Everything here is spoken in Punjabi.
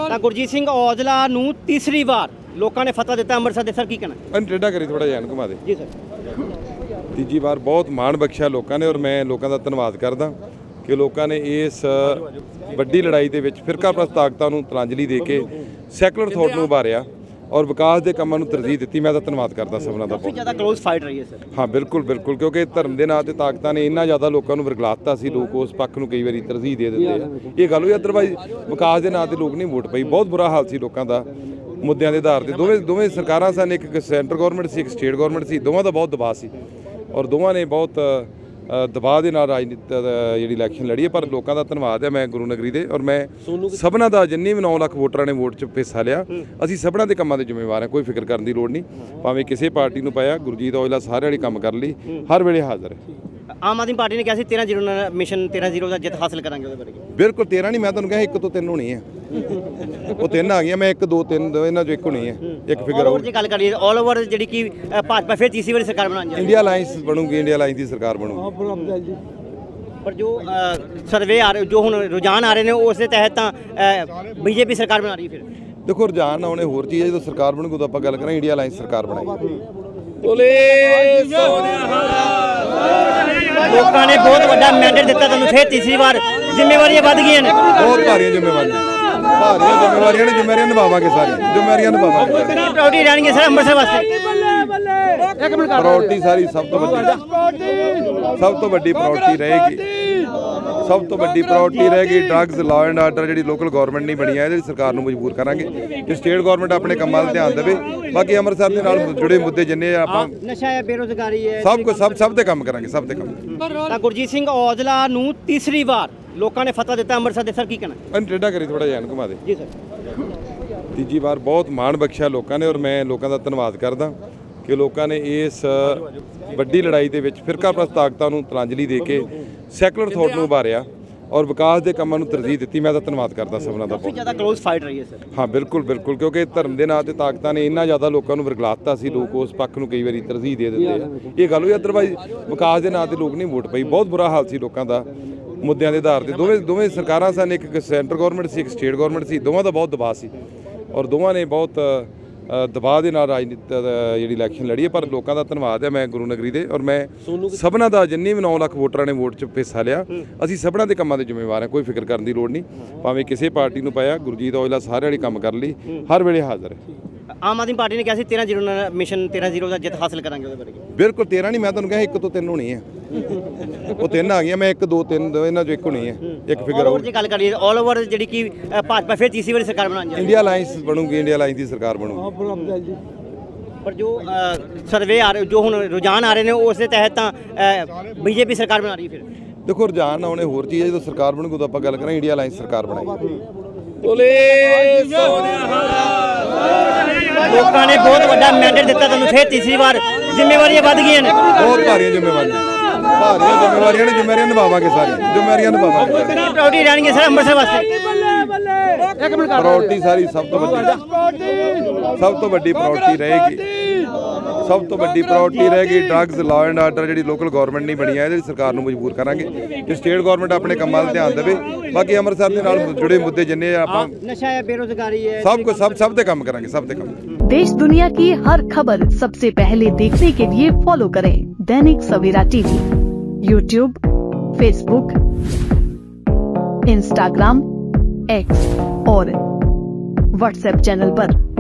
ਤਾਂ ਗੁਰਜੀਤ ਸਿੰਘ ਔਜਲਾ ਨੂੰ ਤੀਸਰੀ ਵਾਰ ਲੋਕਾਂ ਨੇ ਫਤਵਾ ਦਿੱਤਾ ਅੰਮ੍ਰਿਤਸਰ ਦੇ। ਸਰ ਕੀ ਕਹਿਣਾ? ਟੇਢਾ ਕਰੀ ਥੋੜਾ ਜਿਹਾ ਘੁਮਾ ਦੇ ਜੀ ਸਰ। ਤੀਜੀ ਵਾਰ ਬਹੁਤ ਮਾਣ ਬਖਸ਼ਿਆ ਲੋਕਾਂ ਨੇ, ਔਰ ਮੈਂ ਲੋਕਾਂ ਦਾ ਧੰਨਵਾਦ ਕਰਦਾ ਕਿ ਲੋਕਾਂ ਨੇ ਇਸ ਵੱਡੀ ਲੜਾਈ ਦੇ ਵਿੱਚ ਫਿਰਕਾਪ੍ਰਸਤ ਤਾਕਤਾਂ ਨੂੰ ਤਲਾਂਜਲੀ ਦੇ ਕੇ ਸੈਕੂਲਰ ਥੋਟ ਨੂੰ ਉਭਾਰਿਆ ਔਰ ਵਿਕਾਸ ਦੇ ਕੰਮਾਂ ਨੂੰ ਤਰਜੀਹ ਦਿੱਤੀ। ਮੈਂ ਤਾਂ ਧੰਨਵਾਦ ਕਰਦਾ ਸਭਨਾਂ ਦਾ। ਬਹੁਤ ਜ਼ਿਆਦਾ ਕਲੋਜ਼ ਫਾਈਟ ਰਹੀ ਹੈ ਸਰ। ਹਾਂ ਬਿਲਕੁਲ ਬਿਲਕੁਲ, ਕਿਉਂਕਿ ਧਰਮ ਦੇ ਨਾਂ ਤੇ ਤਾਕਤਾਂ ਨੇ ਇੰਨਾ ਜ਼ਿਆਦਾ ਲੋਕਾਂ ਨੂੰ ਵਰਗਲਾਤਾ ਸੀ, ਲੋਕ ਉਸ ਪੱਖ ਨੂੰ ਕਈ ਵਾਰੀ ਤਰਜੀਹ ਦੇ ਦਿੰਦੇ ਆ। ਇਹ ਗੱਲ ਹੋਈ, ਅਦਰਵਾਈਜ਼ ਵਿਕਾਸ ਦੇ ਨਾਂ ਤੇ ਲੋਕ ਨਹੀਂ ਵੋਟ ਪਈ। ਬਹੁਤ ਬੁਰਾ ਹਾਲ ਸੀ ਲੋਕਾਂ ਦਾ ਮੁੱਦਿਆਂ ਦੇ ਆਧਾਰ ਤੇ। ਦੋਵੇਂ ਸਰਕਾਰਾਂ ਸਨ, ਇੱਕ ਸੈਂਟਰ ਗੌਰਮੈਂਟ ਸੀ, ਇੱਕ ਸਟੇਟ ਗੌਰਮੈਂਟ ਸੀ। ਦੋਵਾਂ ਦਾ ਬਹੁਤ ਦਬਾਅ ਸੀ ਔਰ ਦੋਵਾਂ ਨੇ ਬਹੁਤ ਦਬਾਅ ਦੇ ਨਾਲ ਰਾਜਨੀਤੀ ਜਿਹੜੀ ਇਲੈਕਸ਼ਨ ਲੜੀ ਹੈ। ਪਰ ਲੋਕਾਂ ਦਾ ਧੰਨਵਾਦ ਹੈ ਮੈਂ ਗੁਰੂ ਨਗਰੀ ਦੇ, ਔਰ ਮੈਂ ਸਭਨਾਂ ਦਾ, ਜਿੰਨੇ ਵੀ 9 ਲੱਖ ਵੋਟਰਾਂ ਨੇ ਵੋਟ 'ਚ ਹਿੱਸਾ ਲਿਆ, ਅਸੀਂ ਸਭਨਾਂ ਦੇ ਕੰਮਾਂ ਦੇ ਜ਼ਿੰਮੇਵਾਰ ਹਾਂ। ਕੋਈ ਫਿਕਰ ਕਰਨ ਦੀ ਲੋੜ ਨਹੀਂ, ਭਾਵੇਂ ਕਿਸੇ ਪਾਰਟੀ ਨੂੰ ਪਾਇਆ। ਗੁਰਜੀਤ ਔਜਲਾ ਸਾਰਿਆਂ ਵਾਲੀ ਕੰਮ ਕਰਨ ਲਈ ਹਰ ਵੇਲੇ ਹਾਜ਼ਰ ਹੈ। ਆਮ ਆਦਮੀ ਪਾਰਟੀ ਨੇ ਕਿਹਾ ਸੀ 13-0 ਮਿਸ਼ਨ 13-0 ਦਾ ਜਿੱਤ ਹਾਸਲ ਕਰਾਂਗੇ। ਉਹਦੇ ਬਾਰੇ ਬਿਲਕੁਲ 13 ਨਹੀਂ, ਮੈਂ ਤੁਹਾਨੂੰ ਕਿਹਾ 1 ਤੋਂ 3 ਹੋਣੀ ਹੈ। ਉਹ 3 ਆ ਗਈਆਂ, ਮੈਂ 1 2 3 ਇਹਨਾਂ 'ਚੋਂ 1 ਹੋਣੀ ਹੈ। ਇੱਕ ਫਿਗਰ ਆਊਟ ਦੀ ਗੱਲ ਕਰੀਏ ਆਲ ਓਵਰ ਜਿਹੜੀ ਕਿ ਭਾਜਪਾ ਫਿਰ ਤੀਸਰੀ ਵਾਰੀ ਸਰਕਾਰ ਬਣਾਉਣ ਜਾ ਰਹੀ ਹੈ। ਇੰਡੀਆ ਅਲਾਈਅੰਸ ਬਣੂਗੀ, ਇੰਡੀਆ ਅਲਾਈਅੰਸ ਦੀ ਸਰਕਾਰ ਬਣੂਗੀ। ਪਰ ਜੋ ਸਰਵੇ ਆ ਰਹੇ, ਜੋ ਹੁਣ ਰੁਝਾਨ ਆ ਰਹੇ ਨੇ, ਉਸ ਦੇ ਤਹਿਤ ਤਾਂ ਬੀਜੇਪੀ ਸਰਕਾਰ ਬਣਾ ਰਹੀ ਹੈ। ਫਿਰ ਦੇਖੋ ਰੁਝਾਨ ਆਉਣੇ ਹੋਰ ਚੀਜ਼ ਹੈ। ਜਦੋਂ ਸਰਕਾਰ ਬਣੂਗੀ ਉਦੋਂ ਆਪਾਂ ਗੱਲ ਕਰਾਂਗੇ। ਇੰਡੀਆ ਅਲਾਈਅੰਸ ਸਰਕਾਰ ਬਣਾਈ। ਲੋਕਾਂ ਨੇ ਬਹੁਤ ਵੱਡਾ ਮੈਂਡੇਟ ਦਿੱਤਾ ਤੁਹਾਨੂੰ, ਫਿਰ ਤੀਸਰੀ ਵਾਰ ਜ਼ਿੰਮੇਵਾਰੀਆਂ ਵੱਧ ਗਈਆਂ ਨੇ। ਬਹੁਤ ਭਾਰੀਆਂ ਜ਼ਿੰਮੇਵਾਰੀਆਂ ਨੇ, ਜ਼ਿੰਮੇਵਾਰੀਆਂ ਨਿਭਾਵਾਂਗੇ, ਸਾਰੀਆਂ ਜ਼ਿੰਮੇਵਾਰੀਆਂ ਨਿਭਾਵਾਂਗੇ। ਪ੍ਰਾਇੋਰਟੀ ਰਹਿਣਗੇ ਸਰ ਅੰਮ੍ਰਿਤਸਰ ਵਾਸਤੇ। ਪ੍ਰਾਇੋਰਟੀ ਸਾਰੀ ਸਭ ਤੋਂ ਵੱਡੀ ਪ੍ਰਾਇੋਰਟੀ ਰਹੇਗੀ। ਸਭ ਤੋਂ ਵੱਡੀ ਪ੍ਰਾਇੋਰਟੀ ਰਹੇਗੀ ਡਰੱਗਸ, ਲਾਅ ਐਂਡ ਆਰਡਰ। ਜਿਹੜੀ ਲੋਕਲ ਗਵਰਨਮੈਂਟ ਨਹੀਂ ਬਣੀ ਹੈ, ਇਹਦੀ ਸਰਕਾਰ ਨੂੰ ਮਜਬੂਰ ਕਰਾਂਗੇ ਕਿ ਸਟੇਟ ਗਵਰਨਮੈਂਟ ਆਪਣੇ ਕੰਮਾਂ 'ਤੇ ਧਿਆਨ ਦੇਵੇ। ਬਾਕੀ ਅੰਮ੍ਰਿਤਸਰ ਦੇ ਨਾਲ ਜੁੜੇ ਮੁੱਦੇ ਜਿੰਨੇ ਆਪਾਂ, ਨਸ਼ਾ ਹੈ, ਬੇਰੁਜ਼ਗਾਰੀ ਹੈ, ਸਭ ਤੇ ਕੰਮ ਕਰਾਂਗੇ, ਸਭ ਤੇ ਕੰਮ। ਤਾਂ ਗੁਰਜੀਤ ਸਿੰਘ ਔਜਲਾ ਨੂੰ ਤੀਸਰੀ ਵਾਰ ਲੋਕਾਂ ਨੇ ਫਤਵਾ ਦਿੱਤਾ ਅੰਮ੍ਰਿਤਸਰ ਦੇ। ਸਰ ਕੀ ਕਹਿਣਾ? ਟੇਢਾ ਕਰੀ ਥੋੜਾ ਜਿਹਾ ਘੁਮਾ ਦੇ ਜੀ ਸਰ। ਤੀਜੀ ਵਾਰ ਬਹੁਤ ਮਾਣ ਬਖਸ਼ਿਆ ਲੋਕਾਂ ਨੇ, ਔਰ ਮੈਂ ਲੋਕਾਂ ਦਾ ਧੰਨਵਾਦ ਕਰਦਾ ਕਿ ਲੋਕਾਂ ਨੇ ਇਸ ਵੱਡੀ ਲੜਾਈ ਦੇ ਵਿੱਚ ਫਿਰਕਾਪ੍ਰਸਤ ਤਾਕਤਾਂ ਨੂੰ ਤਲਾਂਜਲੀ ਦੇ ਕੇ ਸੈਕੂਲਰ ਥੋਟ ਨੂੰ ਉਭਾਰਿਆ ਔਰ ਵਿਕਾਸ ਦੇ ਕੰਮਾਂ ਨੂੰ ਤਰਜੀਹ ਦਿੱਤੀ। ਮੈਂ ਤਾਂ ਧੰਨਵਾਦ ਕਰਦਾ ਸਭਨਾਂ ਦਾ। ਬਹੁਤ ਜ਼ਿਆਦਾ ਕਲੋਜ਼ ਫਾਈਟ ਰਹੀ ਹੈ ਸਰ। ਹਾਂ ਬਿਲਕੁਲ ਬਿਲਕੁਲ, ਕਿਉਂਕਿ ਧਰਮ ਦੇ ਨਾਂ ਤੇ ਤਾਕਤਾਂ ਨੇ ਇੰਨਾ ਜ਼ਿਆਦਾ ਲੋਕਾਂ ਨੂੰ ਵਰਗਲਾਤਾ ਸੀ, ਲੋਕ ਉਸ ਪੱਖ ਨੂੰ ਕਈ ਵਾਰੀ ਤਰਜੀਹ ਦੇ ਦਿੰਦੇ ਆ। ਇਹ ਗੱਲ ਹੋਈ, ਅਦਰਵਾਈਜ਼ ਵਿਕਾਸ ਦੇ ਨਾਂ ਤੇ ਲੋਕ ਨਹੀਂ ਵੋਟ ਪਈ। ਬਹੁਤ ਬੁਰਾ ਹਾਲ ਸੀ ਲੋਕਾਂ ਦਾ ਮੁੱਦਿਆਂ ਦੇ ਆਧਾਰ ਤੇ। ਦੋਵੇਂ ਸਰਕਾਰਾਂ ਸਨ, ਇੱਕ ਸੈਂਟਰ ਗੌਰਮੈਂਟ ਸੀ, ਇੱਕ ਸਟੇਟ ਗੌਰਮੈਂਟ ਸੀ। ਦੋਵਾਂ ਦਾ ਬਹੁਤ ਦਬਾਅ ਸੀ ਔਰ ਦੋਵਾਂ ਨੇ ਬਹੁਤ ਦਬਾਅ ਦੇ ਨਾਲ ਰਾਜਨੀਤੀ ਜਿਹੜੀ ਇਲੈਕਸ਼ਨ ਲੜੀ ਹੈ। ਪਰ ਲੋਕਾਂ ਦਾ ਧੰਨਵਾਦ ਹੈ ਮੈਂ ਗੁਰੂ ਨਗਰੀ ਦੇ, ਔਰ ਮੈਂ ਸਭਨਾਂ ਦਾ, ਜਿੰਨੇ ਵੀ 9 ਲੱਖ ਵੋਟਰਾਂ ਨੇ ਵੋਟ 'ਚ ਹਿੱਸਾ ਲਿਆ, ਅਸੀਂ ਸਭਨਾਂ ਦੇ ਕੰਮਾਂ ਦੇ ਜ਼ਿੰਮੇਵਾਰ ਹਾਂ। ਕੋਈ ਫਿਕਰ ਕਰਨ ਦੀ ਲੋੜ ਨਹੀਂ, ਭਾਵੇਂ ਕਿਸੇ ਪਾਰਟੀ ਨੂੰ ਪਾਇਆ। ਗੁਰਜੀਤ ਔਜਲਾ ਸਾਰਿਆਂ ਵਾਲੀ ਕੰਮ ਕਰਨ ਲਈ ਹਰ ਵੇਲੇ ਹਾਜ਼ਰ ਹੈ। ਆਮ ਆਦਮੀ ਪਾਰਟੀ ਨੇ ਕਿਹਾ ਸੀ 13-0 ਮਿਸ਼ਨ 13-0 ਦਾ ਜਿੱਤ ਹਾਸਲ ਕਰਾਂਗੇ। ਉਹਦੇ ਬਾਰੇ ਬਿਲਕੁਲ 13 ਨਹੀਂ, ਮੈਂ ਤੁਹਾਨੂੰ ਕਿਹਾ 1 ਤੋਂ 3 ਹੋਣੀ ਹੈ। ਉਹ 3 ਆ ਗਈਆਂ, ਮੈਂ 1 2 3 ਇਹਨਾਂ 'ਚੋਂ 1 ਹੋਣੀ ਹੈ। ਇੱਕ ਫਿਗਰ ਆਊਟ ਦੀ ਗੱਲ ਕਰੀਏ ਆਲ ਓਵਰ ਜਿਹੜੀ ਕਿ ਭਾਜਪਾ ਫਿਰ ਤੀਸਰੀ ਵਾਰੀ ਸਰਕਾਰ ਬਣਾਉਣ ਜਾ ਰਹੀ ਹੈ। ਇੰਡੀਆ ਅਲਾਈਅੰਸ ਬਣੂਗੀ, ਇੰਡੀਆ ਅਲਾਈਅੰਸ ਦੀ ਸਰਕਾਰ ਬਣੂਗੀ। ਪਰ ਜੋ ਸਰਵੇ ਆ ਰਹੇ, ਜੋ ਹੁਣ ਰੁਝਾਨ ਆ ਰਹੇ ਨੇ, ਉਸ ਦੇ ਤਹਿਤ ਤਾਂ ਬੀਜੇਪੀ ਸਰਕਾਰ ਬਣਾ ਰਹੀ ਹੈ। ਫਿਰ ਦੇਖੋ ਰੁਝਾਨ ਆਉਣੇ ਹੋਰ ਚੀਜ਼ ਹੈ। ਜਦੋਂ ਸਰਕਾਰ ਬਣੂਗੀ ਉਦੋਂ ਆਪਾਂ ਗੱਲ ਕਰਾਂਗੇ। ਇੰਡੀਆ ਅਲਾਈਅੰਸ ਸਰਕਾਰ ਬਣਾਈ। ਲੋਕਾਂ ਨੇ ਬਹੁਤ ਵੱਡਾ ਮੈਂਡੇਟ ਦਿੱਤਾ ਤੁਹਾਨੂੰ, ਫਿਰ ਤੀਸਰੀ ਵਾਰ ਜ਼ਿੰਮੇਵਾਰੀਆਂ ਵੱਧ ਗਈਆਂ ਨੇ। ਬਹੁਤ ਭਾਰੀਆਂ ਜ਼ਿੰਮੇਵਾਰੀਆਂ ਨੇ, ਜ਼ਿੰਮੇਵਾਰੀਆਂ ਨਿਭਾਵਾਂਗੇ, ਸਾਰੀਆਂ ਜ਼ਿੰਮੇਵਾਰੀਆਂ ਨਿਭਾਵਾਂਗੇ। ਪ੍ਰਾਇੋਰਟੀ ਰਹਿਣਗੇ ਸਰ ਅੰਮ੍ਰਿਤਸਰ ਵਾਸਤੇ। ਪ੍ਰਾਇੋਰਟੀ ਸਾਰੀ ਸਭ ਤੋਂ ਵੱਡੀ ਪ੍ਰਾਇੋਰਟੀ ਰਹੇਗੀ। ਸਭ ਤੋਂ ਵੱਡੀ ਪ੍ਰਾਇੋਰਟੀ ਰਹੇਗੀ ਡਰੱਗਸ, ਲਾਅ ਐਂਡ ਆਰਡਰ। ਜਿਹੜੀ ਲੋਕਲ ਗਵਰਨਮੈਂਟ ਨਹੀਂ ਬਣੀ ਹੈ, ਇਹਦੀ ਸਰਕਾਰ ਨੂੰ ਮਜਬੂਰ ਕਰਾਂਗੇ ਕਿ ਸਟੇਟ ਗਵਰਨਮੈਂਟ ਆਪਣੇ ਕੰਮਾਂ 'ਤੇ ਧਿਆਨ ਦੇਵੇ। ਬਾਕੀ ਅੰਮ੍ਰਿਤਸਰ ਦੇ ਨਾਲ ਜੁੜੇ ਮੁੱਦੇ ਜਿੰਨੇ ਆਪਾਂ, ਨਸ਼ਾ ਹੈ, ਬੇਰੁਜ਼ਗਾਰੀ ਹੈ, ਸਭ ਤੇ ਕੰਮ ਕਰਾਂਗੇ, ਸਭ ਤੇ ਕੰਮ। देश दुनिया की हर खबर सबसे पहले देखने के लिए फॉलो करें Dainik Savera TV, YouTube, Facebook, Instagram, X और व्हाट्सएप चैनल पर।